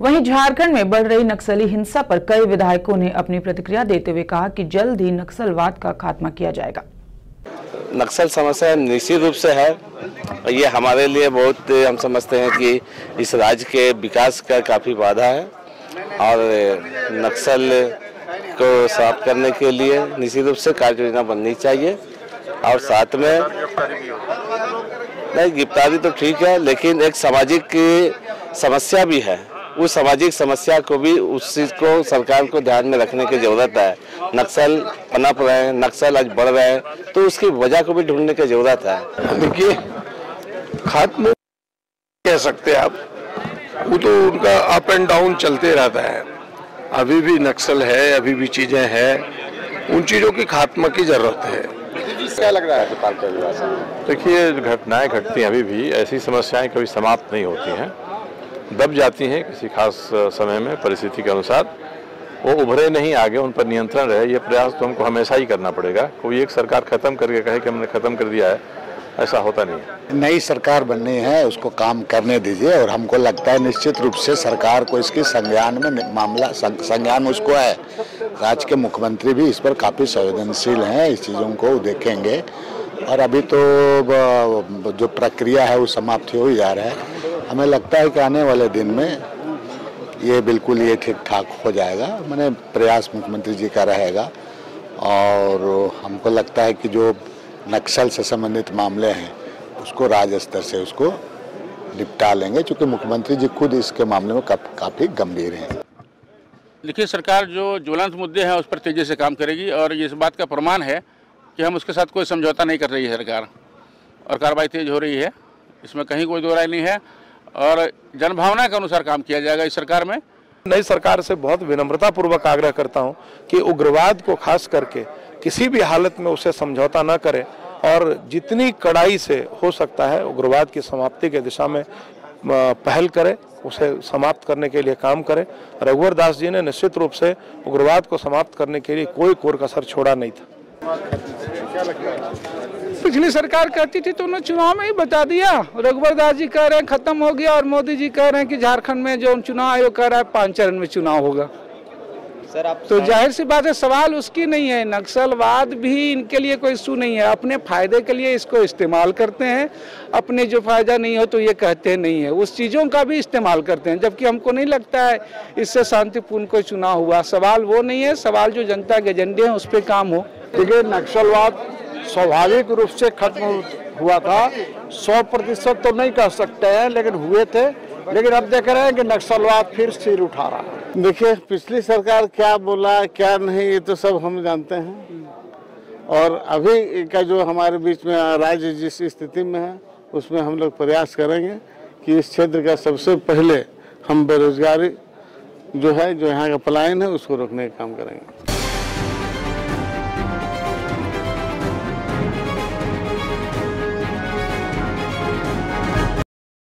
वहीं झारखंड में बढ़ रही नक्सली हिंसा पर कई विधायकों ने अपनी प्रतिक्रिया देते हुए कहा कि जल्द ही नक्सलवाद का खात्मा किया जाएगा। नक्सल समस्या निश्चित रूप से है। ये हमारे लिए बहुत, हम समझते हैं कि इस राज्य के विकास का काफ़ी बाधा है और नक्सल को समाप्त करने के लिए निश्चित रूप से कार्य योजना बननी चाहिए। और साथ में नहीं, गिरफ्तारी तो ठीक है, लेकिन एक सामाजिक समस्या भी है। उस सामाजिक समस्या को भी, उस चीज को सरकार को ध्यान में रखने की जरूरत है। नक्सल पनप रहे हैं, नक्सल आज बढ़ रहे हैं, तो उसकी वजह को भी ढूंढने की जरूरत है। देखिए, खात्मा कह सकते हैं आप, वो तो उनका अप एंड डाउन चलते रहता है। अभी भी नक्सल है, अभी भी चीजें हैं, उन चीजों की खात्मा की जरूरत है। क्या लग रहा है? देखिए, घटनाएं घटती हैं, अभी भी ऐसी समस्याएं कभी समाप्त नहीं होती हैं, दब जाती हैं किसी खास समय में परिस्थिति के अनुसार। वो उभरे नहीं आगे, उन पर नियंत्रण रहे, ये प्रयास तो हमको हमेशा ही करना पड़ेगा। कोई एक सरकार खत्म करके कहे कि हमने खत्म कर दिया है, ऐसा होता नहीं है। नई सरकार बननी है, उसको काम करने दीजिए और हमको लगता है निश्चित रूप से सरकार को इसकी संज्ञान में मामला संज्ञान उसको है। राज्य के मुख्यमंत्री भी इस पर काफ़ी संवेदनशील हैं, इस चीज़ों को देखेंगे और अभी तो जो प्रक्रिया है वो समाप्त हो ही जा रहा है। हमें लगता है कि आने वाले दिन में ये बिल्कुल ये ठीक ठाक हो जाएगा। मैंने प्रयास मुख्यमंत्री जी का रहेगा और हमको लगता है कि जो नक्सल से संबंधित मामले हैं उसको राज्य स्तर से उसको निपटा लेंगे, क्योंकि मुख्यमंत्री जी खुद इसके मामले में काफ़ी गंभीर हैं। देखिए, सरकार जो ज्वलंत मुद्दे हैं उस पर तेज़ी से काम करेगी और ये इस बात का प्रमाण है कि हम उसके साथ कोई समझौता नहीं कर रही है सरकार, और कार्रवाई तेज हो रही है, इसमें कहीं कोई दो राय नहीं है और जनभावना के अनुसार काम किया जाएगा इस सरकार में। नई सरकार से बहुत विनम्रता पूर्वक आग्रह करता हूं कि उग्रवाद को खास करके किसी भी हालत में उसे समझौता न करें और जितनी कड़ाई से हो सकता है उग्रवाद की समाप्ति के दिशा में पहल करें, उसे समाप्त करने के लिए काम करें। रघुवर दास जी ने निश्चित रूप से उग्रवाद को समाप्त करने के लिए कोई कोर कसर छोड़ा नहीं था। पिछली सरकार कहती थी तो उन्होंने चुनाव में ही बता दिया। रघुवर दास जी कह रहे हैं खत्म हो गया और मोदी जी कह रहे हैं कि झारखंड में जो चुनाव आयोग कह रहा है 5 चरण में चुनाव होगा। सर, आप तो जाहिर सी बात है सवाल उसकी नहीं है। नक्सलवाद भी इनके लिए कोई इशू नहीं है, अपने फायदे के लिए इसको इस्तेमाल करते हैं। अपने जो फायदा नहीं हो तो ये कहते हैं नहीं है, उस चीज़ों का भी इस्तेमाल करते हैं, जबकि हमको नहीं लगता है इससे शांतिपूर्ण कोई चुनाव हुआ। सवाल वो नहीं है, सवाल जो जनता के एजेंडे हैं उस पर काम हो। देखिए, नक्सलवाद स्वाभाविक रूप से खत्म हुआ था, 100% तो नहीं कह सकते हैं, लेकिन हुए थे। लेकिन अब देख रहे हैं कि नक्सलवाद फिर सिर उठा रहा है। देखिए, पिछली सरकार क्या बोला क्या नहीं ये तो सब हम जानते हैं, और अभी का जो हमारे बीच में राज्य जिस स्थिति में है उसमें हम लोग प्रयास करेंगे कि इस क्षेत्र का सबसे पहले हम बेरोजगारी जो है, जो यहाँ का पलायन है, उसको रोकने का काम करेंगे।